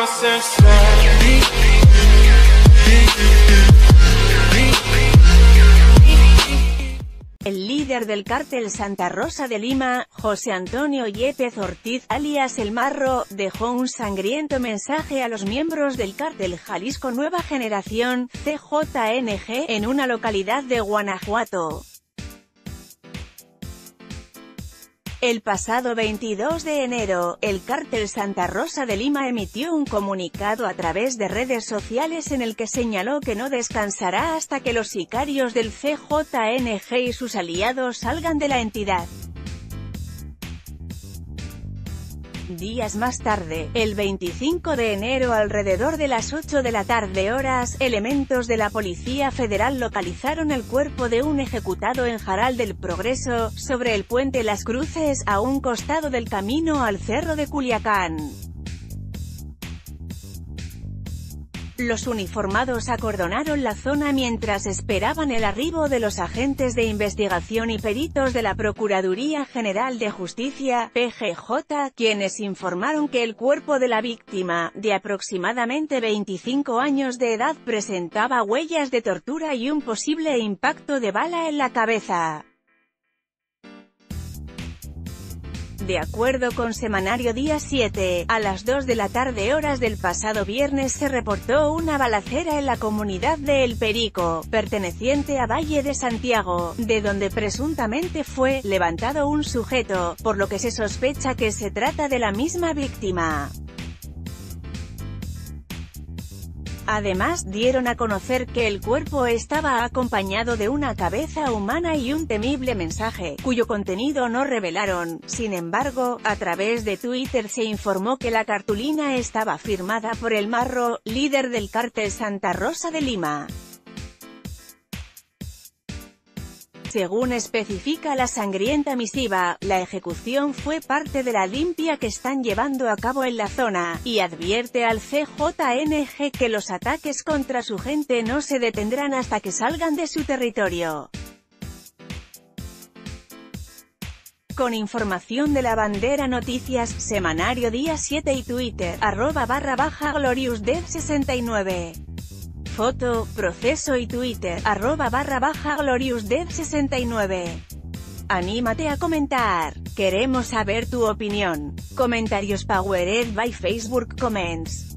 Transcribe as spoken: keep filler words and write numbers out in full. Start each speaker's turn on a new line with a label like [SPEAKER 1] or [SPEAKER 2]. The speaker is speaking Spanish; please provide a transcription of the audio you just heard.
[SPEAKER 1] El líder del cártel Santa Rosa de Lima, José Antonio Yepes Ortiz, alias El Marro, dejó un sangriento mensaje a los miembros del cártel Jalisco Nueva Generación, C J N G, en una localidad de Guanajuato. El pasado veintidós de enero, el cártel Santa Rosa de Lima emitió un comunicado a través de redes sociales en el que señaló que no descansará hasta que los sicarios del C J N G y sus aliados salgan de la entidad. Días más tarde, el veinticinco de enero alrededor de las ocho de la tarde horas, elementos de la Policía Federal localizaron el cuerpo de un ejecutado en Jaral del Progreso, sobre el puente Las Cruces, a un costado del camino al Cerro de Culiacán. Los uniformados acordonaron la zona mientras esperaban el arribo de los agentes de investigación y peritos de la Procuraduría General de Justicia, P G J, quienes informaron que el cuerpo de la víctima, de aproximadamente veinticinco años de edad, presentaba huellas de tortura y un posible impacto de bala en la cabeza. De acuerdo con Semanario Día siete, a las dos de la tarde horas del pasado viernes se reportó una balacera en la comunidad de El Perico, perteneciente a Valle de Santiago, de donde presuntamente fue levantado un sujeto, por lo que se sospecha que se trata de la misma víctima. Además, dieron a conocer que el cuerpo estaba acompañado de una cabeza humana y un temible mensaje, cuyo contenido no revelaron. Sin embargo, a través de Twitter se informó que la cartulina estaba firmada por El Marro, líder del cártel Santa Rosa de Lima. Según especifica la sangrienta misiva, la ejecución fue parte de la limpia que están llevando a cabo en la zona, y advierte al C J N G que los ataques contra su gente no se detendrán hasta que salgan de su territorio. Con información de La Bandera Noticias, Semanario Día siete y Twitter, arroba barra baja gloriousdev sesenta y nueve. Foto, Proceso y Twitter, arroba barra baja gloriousdev sesenta y nueve. Anímate a comentar. Queremos saber tu opinión. Comentarios powered by Facebook Comments.